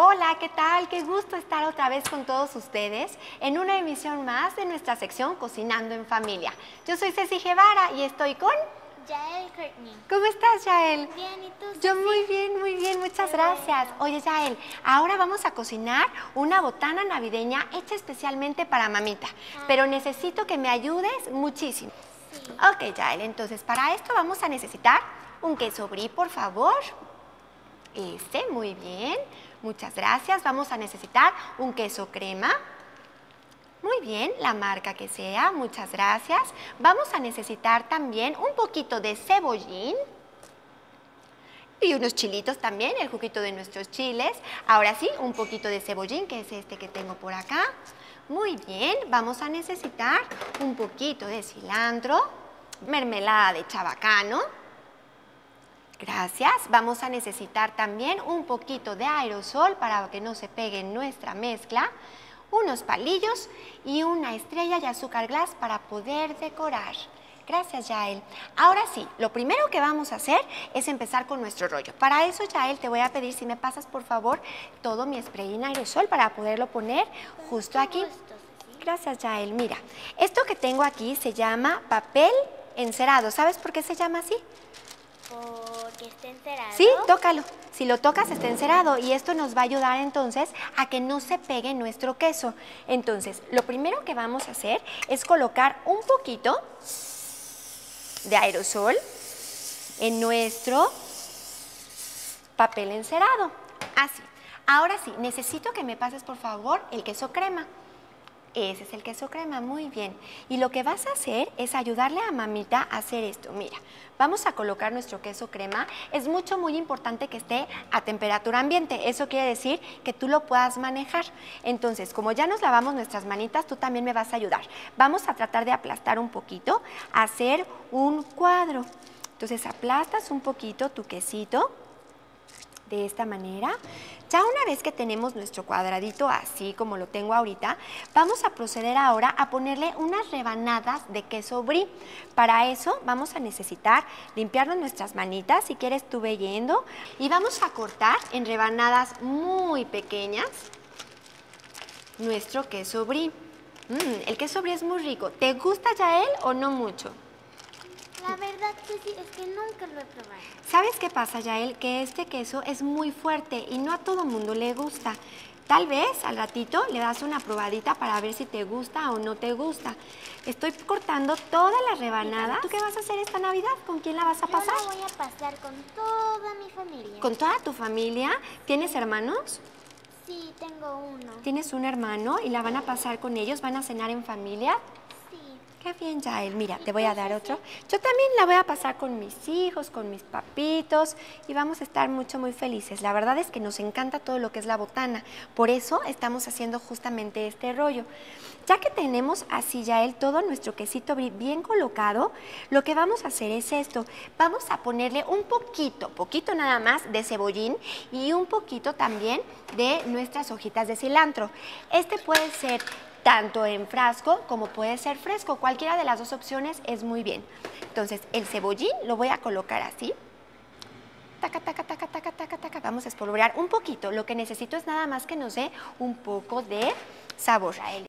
Hola, ¿qué tal? Qué gusto estar otra vez con todos ustedes en una emisión más de nuestra sección Cocinando en Familia. Yo soy Ceci Guevara y estoy con... Yael Courtney. ¿Cómo estás, Yael? Bien, ¿y tú, Ceci? Yo muy bien, muchas gracias. Oye, Yael, ahora vamos a cocinar una botana navideña hecha especialmente para mamita, pero necesito que me ayudes muchísimo. Sí. Ok, Yael, entonces para esto vamos a necesitar un queso brie, por favor. Muy bien, muchas gracias. Vamos a necesitar un queso crema. Muy bien, la marca que sea, muchas gracias. Vamos a necesitar también un poquito de cebollín y unos chilitos también, el juguito de nuestros chiles. Ahora sí, un poquito de cebollín, que es este que tengo por acá. Muy bien, vamos a necesitar un poquito de cilantro, mermelada de chabacano. Gracias. Vamos a necesitar también un poquito de aerosol para que no se pegue en nuestra mezcla, unos palillos y una estrella de azúcar glass para poder decorar. Gracias, Yael. Ahora sí, lo primero que vamos a hacer es empezar con nuestro rollo. Para eso, Yael, te voy a pedir si me pasas, por favor, todo mi spray en aerosol para poderlo poner justo aquí. Gracias, Yael. Mira, esto que tengo aquí se llama papel encerado. ¿Sabes por qué se llama así? Porque está encerado. Sí, tócalo. Si lo tocas está encerado y esto nos va a ayudar entonces a que no se pegue nuestro queso. Entonces, lo primero que vamos a hacer es colocar un poquito de aerosol en nuestro papel encerado. Así. Ahora sí, necesito que me pases por favor el queso crema. Ese es el queso crema, muy bien. Y lo que vas a hacer es ayudarle a mamita a hacer esto. Mira, vamos a colocar nuestro queso crema. Es muy importante que esté a temperatura ambiente. Eso quiere decir que tú lo puedas manejar. Entonces, como ya nos lavamos nuestras manitas, tú también me vas a ayudar. Vamos a tratar de aplastar un poquito, hacer un cuadro. Entonces, aplastas un poquito tu quesito de esta manera. Ya una vez que tenemos nuestro cuadradito así como lo tengo ahorita, vamos a proceder ahora a ponerle unas rebanadas de queso brie. Para eso vamos a necesitar limpiarnos nuestras manitas, si quieres tú ve yendo, y vamos a cortar en rebanadas muy pequeñas nuestro queso brie. El queso brie es muy rico. ¿Te gusta, Yael, o no mucho? La verdad, Ceci, es que nunca lo he probado. ¿Sabes qué pasa, Yael? Que este queso es muy fuerte y no a todo mundo le gusta. Tal vez al ratito le das una probadita para ver si te gusta o no te gusta. Estoy cortando todas las rebanadas. ¿Tú qué vas a hacer esta Navidad? ¿Con quién la vas a pasar? Yo la voy a pasar con toda mi familia. ¿Con toda tu familia? ¿Tienes hermanos? Sí, tengo uno. ¿Tienes un hermano y la van a pasar con ellos? ¿Van a cenar en familia? Sí. Qué bien, Yael. Mira, te voy a dar otro. Yo también la voy a pasar con mis hijos, con mis papitos y vamos a estar muy felices. La verdad es que nos encanta todo lo que es la botana. Por eso estamos haciendo justamente este rollo. Ya que tenemos así, Yael, todo nuestro quesito brie bien colocado, lo que vamos a hacer es esto. Vamos a ponerle un poquito nada más de cebollín y un poquito también de nuestras hojitas de cilantro. Este puede ser tanto en frasco como puede ser fresco. Cualquiera de las dos opciones es muy bien. Entonces, el cebollín lo voy a colocar así. Taca. Vamos a espolvorear un poquito. Lo que necesito es nada más que nos dé un poco de sabor.